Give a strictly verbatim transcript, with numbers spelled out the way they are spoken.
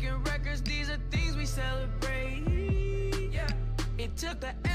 breaking records, these are things we celebrate. Yeah, it took the